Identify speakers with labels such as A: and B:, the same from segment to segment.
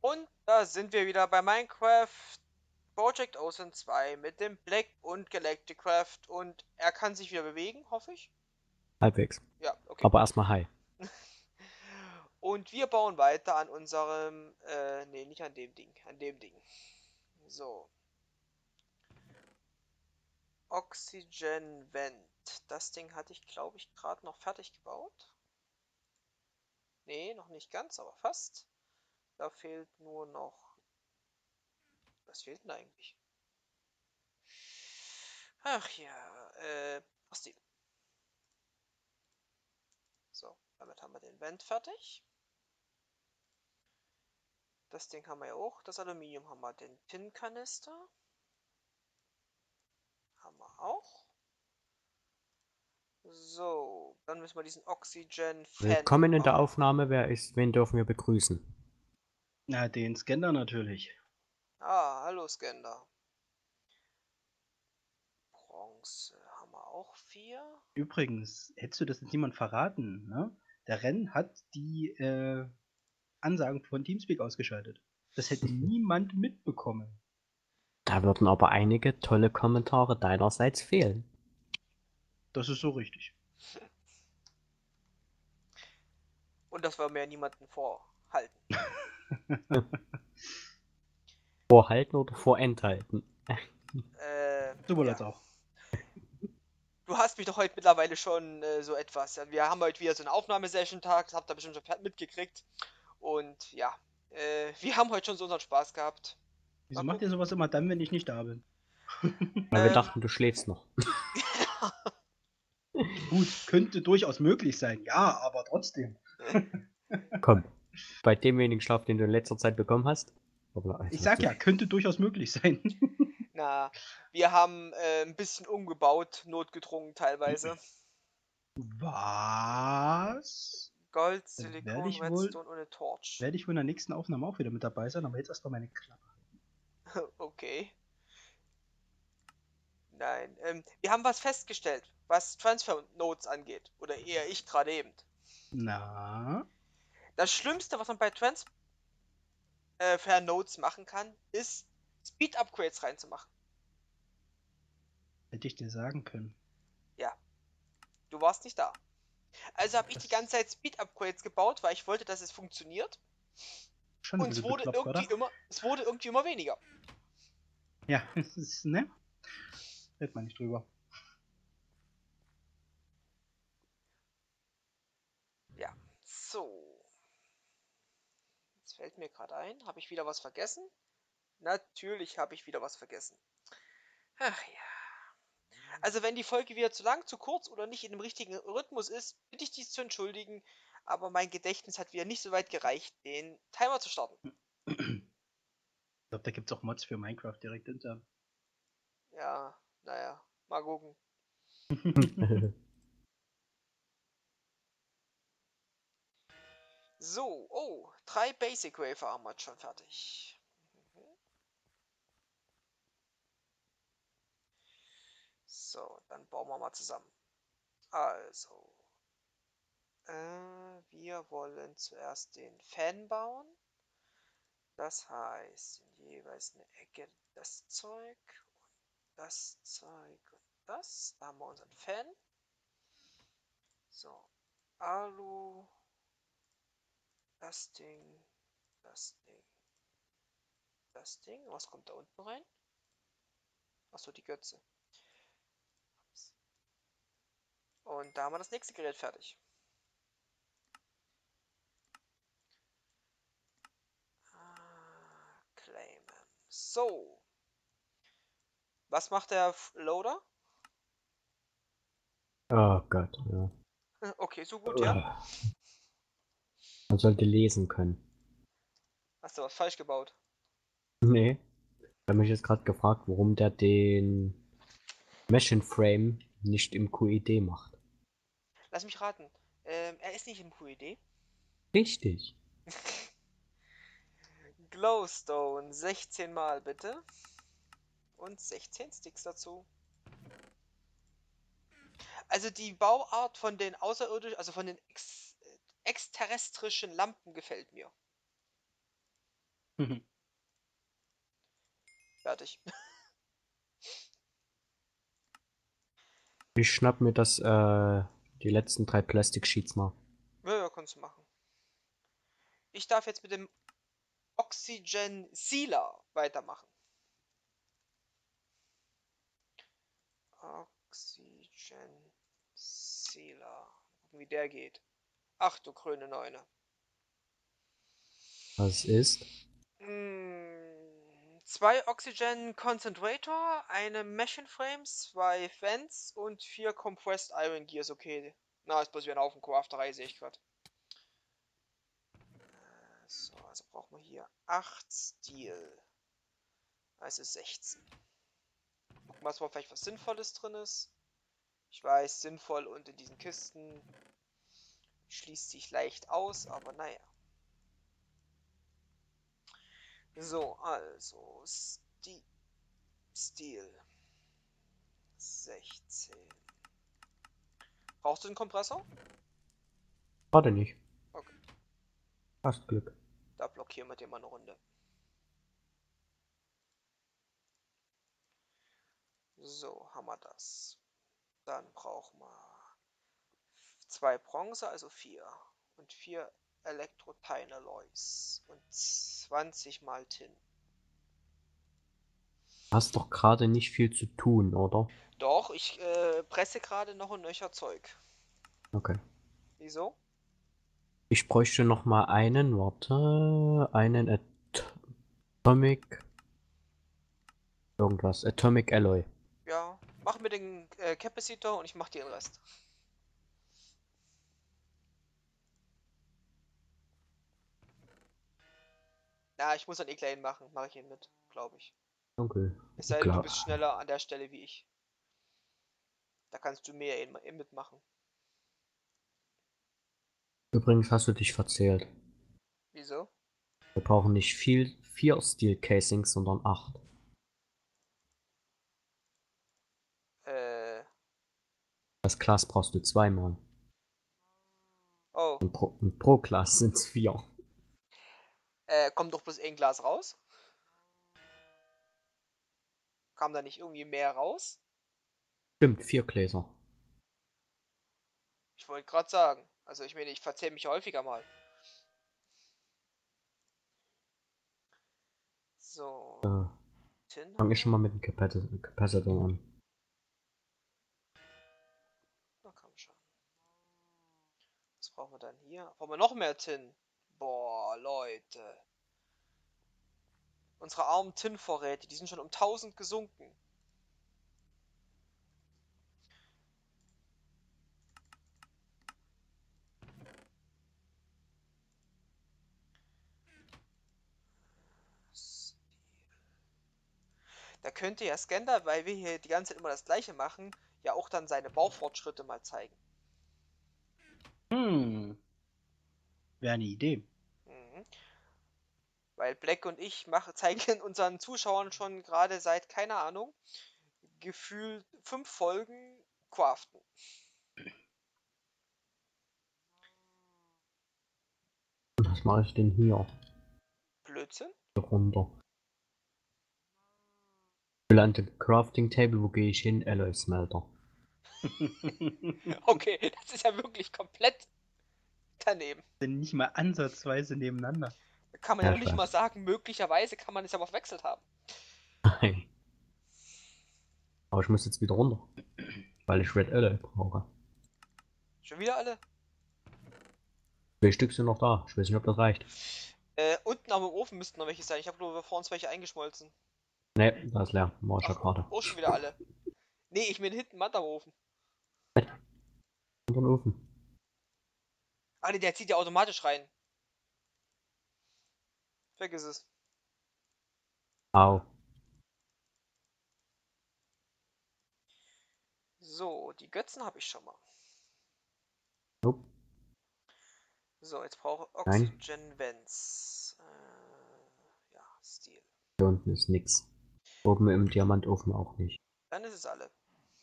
A: Und da sind wir wieder bei Minecraft Project Ocean 2 mit dem Black und Galacticraft und er kann sich wieder bewegen, hoffe ich.
B: Halbwegs.
A: Ja, okay.
B: Aber erstmal hi.
A: Und wir bauen weiter an unserem, nee, nicht an dem Ding, an dem Ding. So. Oxygen Vent. Das Ding hatte ich, glaube ich, gerade noch fertig gebaut. Nee, noch nicht ganz, aber fast. Da fehlt nur noch. Was fehlt denn eigentlich? Ach ja, Asti. So, damit haben wir den Vent fertig. Das Ding haben wir ja auch. Das Aluminium haben wir. Den Tinnkanister haben wir auch. So, dann müssen wir diesen Oxygen-Fan
B: Willkommen in der
A: machen.
B: Aufnahme. Wer ist, wen dürfen wir begrüßen?
C: Na, den Scanner natürlich.
A: Ah, hallo Skender. Bronze haben wir auch 4.
C: Übrigens, hättest du das jetzt niemand verraten, ne? Der Renn hat die Ansagen von Teamspeak ausgeschaltet. Das hätte niemand mitbekommen.
B: Da würden aber einige tolle Kommentare deinerseits fehlen.
C: Das ist so richtig.
A: Und das wollen wir ja niemanden vorhalten.
B: Vorhalten oder vorenthalten?
C: Sowohl
A: Ja.
C: als auch.
A: Du hast mich doch heute mittlerweile schon so etwas. Ja, wir haben heute wieder so einen Aufnahmesession-Tag, das habt ihr bestimmt schon mitgekriegt. Und ja, wir haben heute schon so unseren Spaß gehabt. Mal
C: Wieso macht ihr
A: gucken.
C: sowas immer dann, wenn ich nicht da bin?
B: Weil wir
A: Ähm,
B: dachten, du schläfst noch.
C: Gut, könnte durchaus möglich sein, ja, aber trotzdem.
B: Komm. Bei dem wenigen Schlaf, den du in letzter Zeit bekommen hast.
C: Ich sag ja, könnte durchaus möglich sein.
A: Na, wir haben ein bisschen umgebaut, notgedrungen teilweise.
C: Was?
A: Gold,
C: Dann werde
A: Silikon,
C: ich wohl,
A: Redstone und eine Torch.
C: werde ich wohl in der nächsten Aufnahme auch wieder mit dabei sein, aber jetzt erstmal meine Klappe.
A: Okay. Nein, wir haben was festgestellt, was Transfer Nodes angeht. Oder eher ich gerade eben.
C: Na?
A: Das Schlimmste, was man bei Transfer Nodes machen kann, ist Speed Upgrades reinzumachen.
C: Hätte ich dir sagen können.
A: Ja, du warst nicht da. Also habe ich die ganze
C: Das
A: Zeit Speed Upgrades gebaut, weil ich wollte, dass es funktioniert.
C: schon ein
A: Und
C: bisschen bekloppt, oder?
A: Es wurde irgendwie immer weniger.
C: Ja, es ist, ne? Redet man nicht drüber.
A: Ja, so. Jetzt fällt mir gerade ein, habe ich wieder was vergessen? Natürlich habe ich wieder was vergessen. Ach ja. Also wenn die Folge wieder zu lang, zu kurz oder nicht in dem richtigen Rhythmus ist, bitte ich dies zu entschuldigen. Aber mein Gedächtnis hat wieder nicht so weit gereicht, den Timer zu starten.
C: Ich glaube, da gibt es auch Mods für Minecraft direkt hinter.
A: Ja, naja, mal gucken. So, oh, 3 Basic Wafer haben wir jetzt schon fertig. So, dann bauen wir mal zusammen. Also, wir wollen zuerst den Fan bauen. Das heißt, in jeweils eine Ecke das Zeug und das Zeug und das. Da haben wir unseren Fan. So, Alu, das Ding, das Ding, das Ding. Was kommt da unten rein? Achso, die Götze. Und da haben wir das nächste Gerät fertig. Claimen. So. Was macht der Loader?
B: Oh Gott, ja.
A: Okay, so gut, ja.
B: Man sollte lesen können.
A: Hast du was falsch gebaut?
B: Nee. Ich habe mich jetzt gerade gefragt, warum der den Machine Frame nicht im QED macht.
A: Lass mich raten. Er ist nicht im QED.
B: Richtig.
A: Glowstone 16 Mal bitte. Und 16 Sticks dazu. Also die Bauart von den außerirdischen, also von den exterrestrischen Lampen gefällt mir. Fertig.
B: Ich schnapp mir die letzten 3 Plastic Sheets mal.
A: Ja, kannst du machen. Ich darf jetzt mit dem Oxygen Sealer weitermachen. Oxygen Sealer. Gucken, wie der geht. Ach du grüne Neune.
B: Was ist?
A: 2 Oxygen Concentrator, eine Machine Frame, 2 Fans und 4 Compressed Iron Gears. Okay. Na, ist bloß wieder ein Haufen Crafterei, sehe ich gerade. So, also brauchen wir hier 8 Steel. Also 16. Gucken wir mal, vielleicht was Sinnvolles drin ist. Ich weiß, sinnvoll und in diesen Kisten schließt sich leicht aus, aber naja. So, also Steel 16. Brauchst du den Kompressor?
B: Warte nicht.
A: Okay,
B: Hast Glück.
A: da blockieren wir dir mal eine Runde. So, haben wir das. Dann brauchen wir 2 Bronze, also 4. Und 4 Elektro-Tine-Alloys. Und 20 mal Tin.
B: Hast doch gerade nicht viel zu tun, oder?
A: Doch, ich presse gerade noch ein nöcher Zeug.
B: Okay.
A: Wieso?
B: Ich bräuchte noch mal einen, warte, einen Atomic irgendwas, Atomic Alloy.
A: Ja, mach mir den Capacitor und ich mach dir den Rest. Na, ich muss dann eh gleich machen. Mache ich ihn mit, glaube ich.
B: Okay.
A: Es sei denn, du
B: Klar.
A: bist schneller an der Stelle wie ich. Da kannst du mehr mitmachen.
B: Übrigens hast du dich verzählt.
A: Wieso?
B: Wir brauchen nicht 4 Steel Casings, sondern 8.
A: Äh,
B: Das Glas brauchst du zweimal.
A: oh.
B: Und pro Glas sind es 4.
A: Kommt doch bloß ein Glas raus? Kam da nicht irgendwie mehr raus?
B: Stimmt, 4 Gläser.
A: Ich wollte gerade sagen. Also ich meine, ich verzähle mich häufiger mal. So,
B: Äh,
A: Tin haben
B: Fange ich schon
A: wir.
B: mal mit dem Capacitor an.
A: Na komm schon. Was brauchen wir dann hier? Brauchen wir noch mehr Tin? Boah, Leute. Unsere armen Tin-Vorräte, die sind schon um 1000 gesunken. Da könnte ja Skandar, weil wir hier die ganze Zeit immer das gleiche machen, ja auch dann seine Baufortschritte mal zeigen.
C: Wäre eine Idee.
A: Mhm. Weil Black und ich zeigen unseren Zuschauern schon gerade seit, keine Ahnung, gefühlt 5 Folgen Craften.
B: Was mache ich denn hier?
A: Blödsinn?
B: Runter. Ich will an den Crafting Table, wo gehe ich hin? Alloy Smelter.
A: Okay, das ist ja wirklich komplett daneben.
C: Sind nicht mal ansatzweise nebeneinander.
A: Da kann man ja
B: Ja,
A: noch
B: ich
A: nicht mal
B: weiß.
A: sagen, möglicherweise kann man es aber verwechselt haben.
B: Nein. Aber ich muss jetzt wieder runter. Weil ich Red Alloy brauche.
A: Schon wieder alle?
B: 2 Stück sind noch da. Ich weiß nicht, ob das reicht.
A: Unten am Ofen müssten noch welche sein. Ich habe nur vor uns welche eingeschmolzen.
B: Ne, da ist leer. Mach ich ja
A: Ach,
B: gerade.
A: oh, schon wieder alle. Nee, ich bin hinten Mann am Ofen.
B: Unter den Ofen.
A: Ah, nee, der zieht ja automatisch rein. Vergiss es.
B: Au.
A: So, die Götzen habe ich schon mal.
B: Nope.
A: So, jetzt brauche ich
B: Nein.
A: Oxygen Vents. Ja, Steel.
B: Hier unten ist nix. Oben im Diamantofen auch nicht.
A: Dann ist es alle.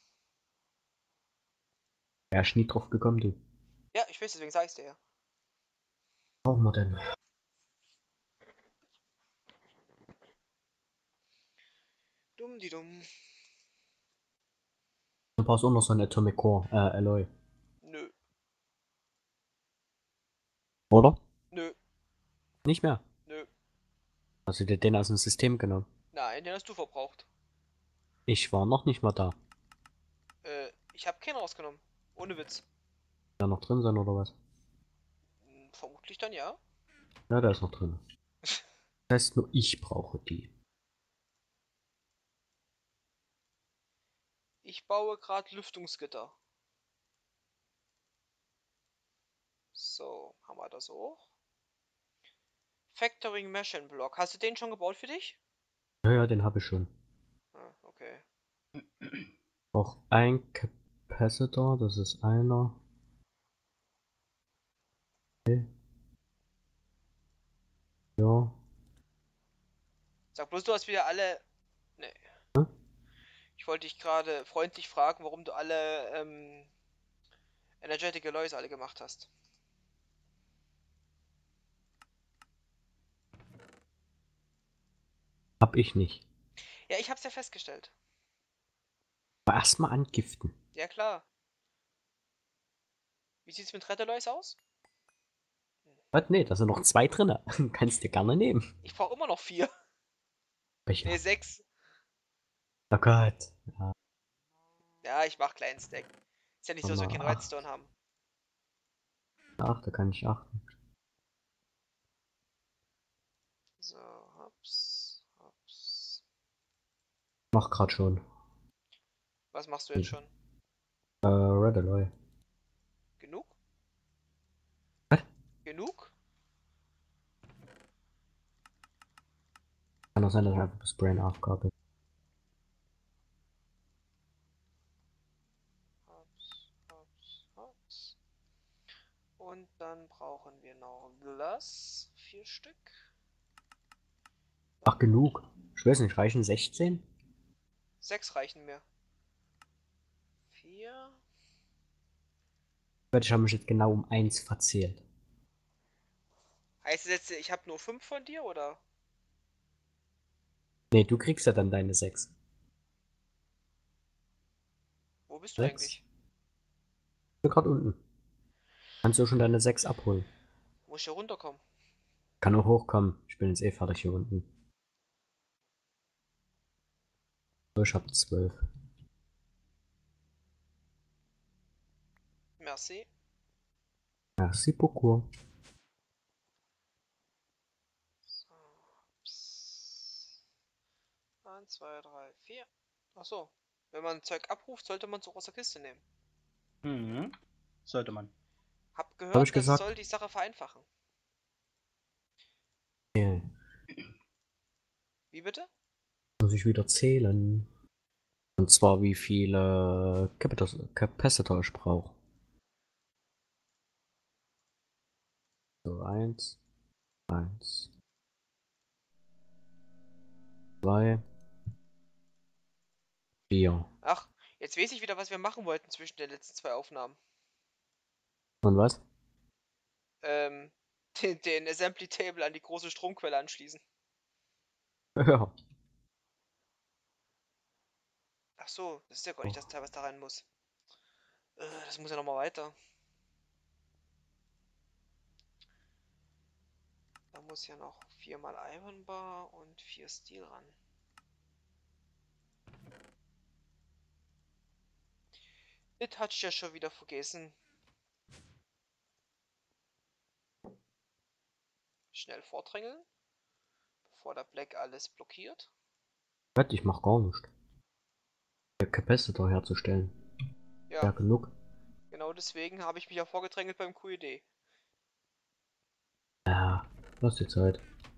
B: Wer ist nie drauf gekommen, du?
A: Ja, ich weiß, deswegen sage ich dir ja.
B: Was brauchen wir denn?
A: Dumm die dumm.
B: Du brauchst auch noch so ein Atomic Core, Alloy.
A: Nö,
B: Oder?
A: nö,
B: Nicht mehr.
A: nö.
B: Hast du dir den aus dem System genommen?
A: Nein, den hast du verbraucht.
B: Ich war noch nicht mal da.
A: Ich habe keinen rausgenommen. Ohne Witz.
B: Da noch drin sein oder was?
A: Vermutlich dann ja.
B: Ja, der ist noch drin. Das heißt, nur ich brauche die.
A: Ich baue gerade Lüftungsgitter. So, haben wir das auch. Factoring Machine Block. Hast du den schon gebaut für dich?
B: Ja, ja, den habe ich schon.
A: Ah, okay.
B: Auch ein Capacitor, das ist einer. Okay. Ja.
A: Sag bloß, du hast wieder alle. Nee.
B: Hm?
A: Ich wollte dich gerade freundlich fragen, warum du alle Energetic Alloys alle gemacht hast.
B: Hab ich nicht.
A: Ja, ich hab's ja festgestellt.
B: Aber erstmal angiften.
A: Ja, klar. Wie sieht's mit Red Alloys aus?
B: Was? Nee, da sind noch 2 drin. Kannst dir gerne nehmen.
A: Ich brauche immer noch 4.
B: Welcher?
A: Ne, 6.
B: Oh Gott. Ja,
A: Ja, ich mach kleinen Stack. Ist ja nicht so, dass wir
B: Nummer
A: keinen
B: 8.
A: Redstone haben.
B: Ach, da kann ich achten.
A: So, hops, hops.
B: Mach grad schon.
A: Was machst du jetzt schon?
B: Red Alloy.
A: Genug?
B: Was?
A: Genug?
B: Kann auch sein, dass ich einfach das Brain AFK bin.
A: Hops, hops, hops. Und dann brauchen wir noch Glas. 4 Stück.
B: Ach, genug. Ich weiß nicht, reichen 16?
A: 6 reichen mir. 4.
B: Ich habe mich jetzt genau um 1 verzählt.
A: Heißt es jetzt, ich habe nur 5 von dir, oder?
B: Nee, du kriegst ja dann deine 6.
A: Wo bist du
B: 6?
A: eigentlich?
B: Ich bin gerade unten. Kannst du schon deine 6 abholen?
A: Muss ich hier runterkommen?
B: Kann auch hochkommen. Ich bin jetzt eh fertig hier unten. So, ich hab 12.
A: Merci.
B: Merci beaucoup.
A: So, ups. 1, 2, 3, 4. Achso. Wenn man Zeug abruft, sollte man es auch aus der Kiste nehmen.
C: Mhm. Sollte man.
A: Hab
B: Hab ich
A: gehört, das
B: gesagt?
A: soll die Sache vereinfachen.
B: Nee,
A: Wie bitte?
B: muss ich wieder zählen. Und zwar wie viele Capacitor ich brauche. So, 1, 1, 2, 4.
A: Ach, jetzt weiß ich wieder, was wir machen wollten zwischen den letzten 2 Aufnahmen.
B: Und was?
A: Ähm, den Assembly Table an die große Stromquelle anschließen.
B: Ja.
A: Ach so, das ist ja gar nicht das Teil, was da rein muss. Das muss ja nochmal weiter. Da muss ja noch 4 mal Iron Bar und 4 Steel ran. Das hatte ich ja schon wieder vergessen. Schnell vordrängeln, bevor der Black alles blockiert.
B: Was? Ich mach gar nicht. Der Capacitor herzustellen. Ja,
A: Ja,
B: genug.
A: genau deswegen habe ich mich ja vorgedrängelt beim QED.
B: Ja, lass die Zeit.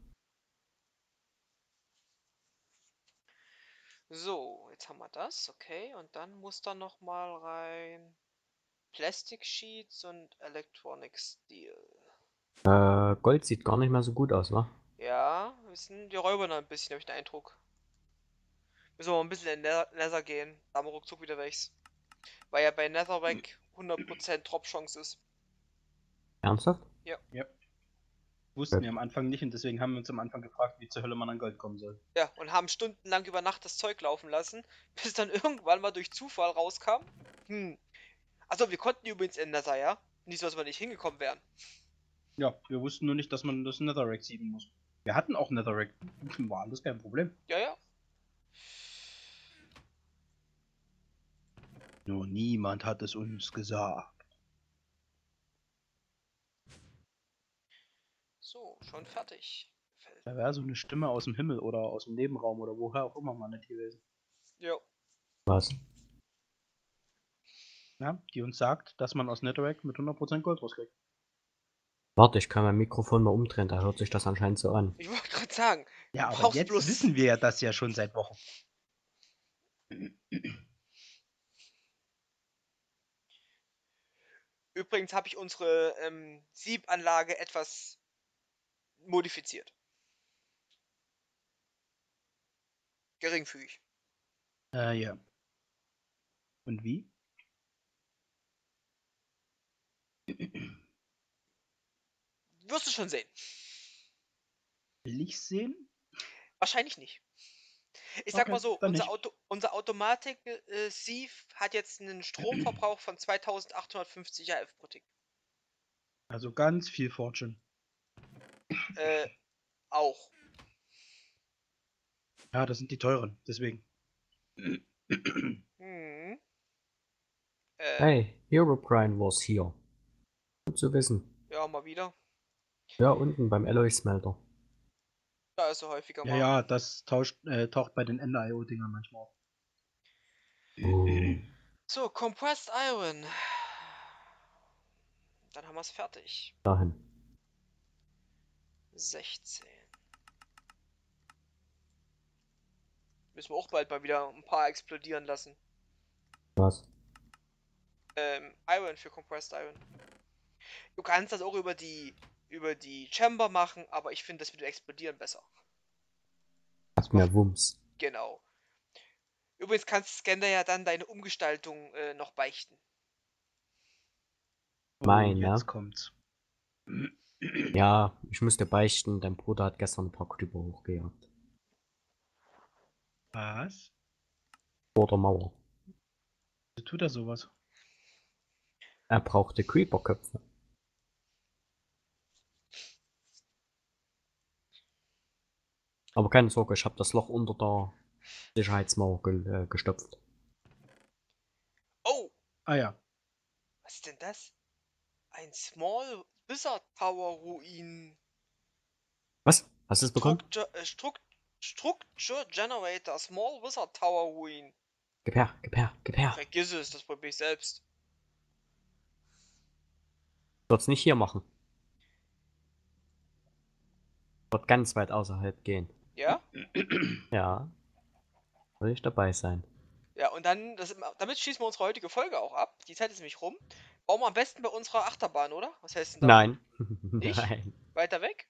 A: So, jetzt haben wir das, okay. Und dann muss da nochmal rein Plastic Sheets und Electronic Steel.
B: Gold sieht gar nicht mehr so gut aus, wa?
A: Ja, wir sind die Räuber noch ein bisschen, habe ich den Eindruck. Müssen wir mal ein bisschen in Nether gehen. Da haben wir ruckzuck wieder welches. Weil ja bei Netherrack 100% Drop-Chance ist.
B: Ernsthaft?
A: Ja.
C: Ja. Wussten wir am Anfang nicht und deswegen haben wir uns am Anfang gefragt, wie zur Hölle man an Gold kommen soll.
A: Ja, und haben stundenlang über Nacht das Zeug laufen lassen, bis dann irgendwann mal durch Zufall rauskam. Also wir konnten übrigens in Nether, ja? Nicht so, dass wir nicht hingekommen wären.
C: Ja, wir wussten nur nicht, dass man das Netherrack sieben muss. Wir hatten auch Netherrack. War alles kein Problem.
A: Ja, ja.
C: Nur niemand hat es uns gesagt.
A: So, schon fertig.
C: Da wäre so eine Stimme aus dem Himmel oder aus dem Nebenraum oder woher auch immer mal nicht gewesen.
A: Jo.
B: Was?
C: Ja, die uns sagt, dass man aus Netherrack mit 100% Gold rauskriegt.
B: Warte, ich kann mein Mikrofon mal umdrehen, da hört sich das anscheinend so an.
A: Ich wollte gerade sagen,
C: Ja,
A: du
C: aber
A: brauchst
C: jetzt
A: bloß...
C: wissen wir ja das ja schon seit Wochen.
A: Übrigens habe ich unsere Siebanlage etwas modifiziert. Geringfügig.
C: Ja. Und wie?
A: Wirst du schon sehen.
C: Will ich sehen?
A: Wahrscheinlich nicht. Ich sag mal
C: Okay,
A: so,
C: dann
A: unser
C: nicht.
A: unser Automatik-Sieve hat jetzt einen Stromverbrauch von 2850 AF pro Tick.
C: Also ganz viel Fortune.
A: Auch.
C: Ja, das sind die teuren, deswegen.
A: Hm.
B: Hey, Herobrine was here. Gut zu wissen.
A: Ja, mal wieder.
B: Ja, unten beim Alloy Smelter.
A: Da ist er häufiger
C: Ja,
A: mal.
C: ja, das taucht bei den Ender-IO-Dingern manchmal auf.
A: So, Compressed Iron. Dann haben wir es fertig.
B: Dahin.
A: 16. Müssen wir auch bald mal wieder ein paar explodieren lassen.
B: Was?
A: Iron für Compressed Iron. Du kannst das auch über die Chamber machen, aber ich finde das mit dem Explodieren besser.
B: Hat mehr Wumms.
A: Genau. Übrigens kannst Scander ja dann deine Umgestaltung noch beichten.
C: Oh,
B: Meine.
C: jetzt kommt's.
B: Ja, ich musste beichten, dein Bruder hat gestern ein paar Creeper hochgejagt.
C: Was?
B: Vor der Mauer.
C: Wieso tut er sowas?
B: Er brauchte Creeper-Köpfe. Aber keine Sorge, ich habe das Loch unter der Sicherheitsmauer gestopft.
A: Oh!
C: Ah ja.
A: Was ist denn das? Ein Small Wizard Tower Ruin.
B: Was? Hast du es bekommen?
A: Structure Generator Small Wizard Tower Ruin.
B: Gib her, gib her, gib her.
A: Vergiss es, das probiere ich selbst.
B: Wird's nicht hier machen. Wird ganz weit außerhalb gehen.
A: Ja?
B: Ja. Soll ich dabei sein?
A: Ja, und dann, damit schließen wir unsere heutige Folge auch ab. Die Zeit ist nämlich rum. Bauen wir am besten bei unserer Achterbahn, oder? Was hältst du denn davon?
B: Nein.
A: Nicht?
B: Nein.
A: Weiter weg?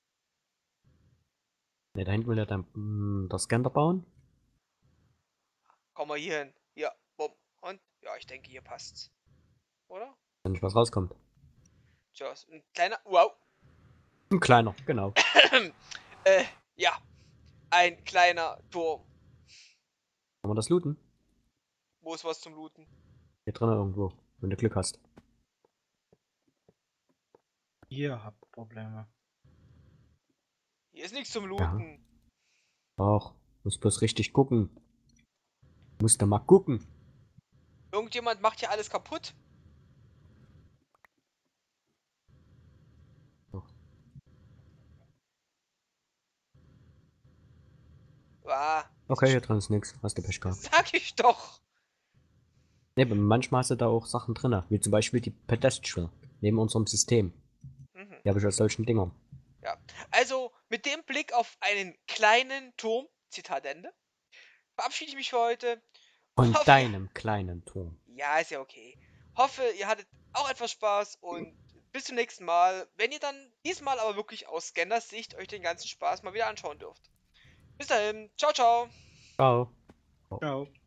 B: Ne, da hinten will er dann das Scanner bauen.
A: Komm mal hier hin. Ja, bumm. Und? Ja, ich denke, hier passt's. Oder?
B: Wenn nicht was rauskommt.
A: Tja, ist ein kleiner. Wow.
B: Ein kleiner, genau.
A: Ja. Ein kleiner Turm.
B: Kann man das looten?
A: Wo ist was zum Looten?
B: Hier drinnen irgendwo, wenn du Glück hast.
C: Ihr habt Probleme.
A: Hier ist nichts zum Looten.
B: Auch. Muss bloß richtig gucken. Musst du mal gucken.
A: Irgendjemand macht hier alles kaputt.
B: Doch.
A: Ah,
B: Okay, hier drin ist nichts. Hast du Pech gehabt.
A: sag ich doch.
B: Ne, aber manchmal hast du da auch Sachen drin, wie zum Beispiel die Pedestrian neben unserem System.
A: Mhm.
B: Die habe ich aus solchen Dingern.
A: Ja. Also, mit dem Blick auf einen kleinen Turm, Zitat Ende, verabschiede ich mich für heute.
B: Von
A: Hoffe,
B: deinem kleinen Turm.
A: ja, ist ja okay. Hoffe, ihr hattet auch etwas Spaß und bis zum nächsten Mal, wenn ihr dann diesmal aber wirklich aus Scanners Sicht euch den ganzen Spaß mal wieder anschauen dürft. Bis dahin, ciao, ciao.
B: Ciao.
C: Ciao.